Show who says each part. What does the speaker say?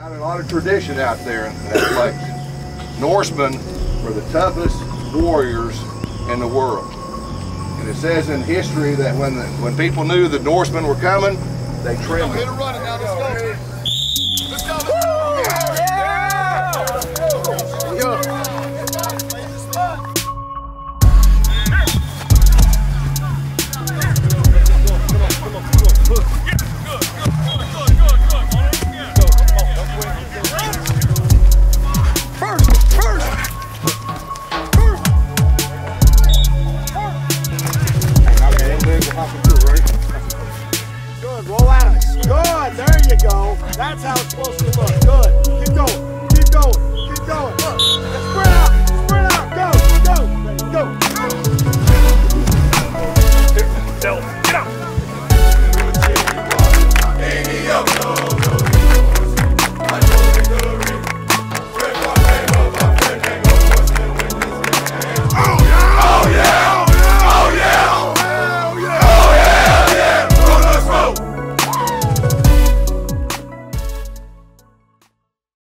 Speaker 1: A lot of tradition out there in that place. Norsemen were the toughest warriors in the world. And it says in history that when people knew the Norsemen were coming, they trembled.
Speaker 2: Hit a run now, let's go. Let's go.
Speaker 3: Good, roll at us. Good, there you go. That's how it's supposed to look. Good. Keep going. Keep going. Keep going.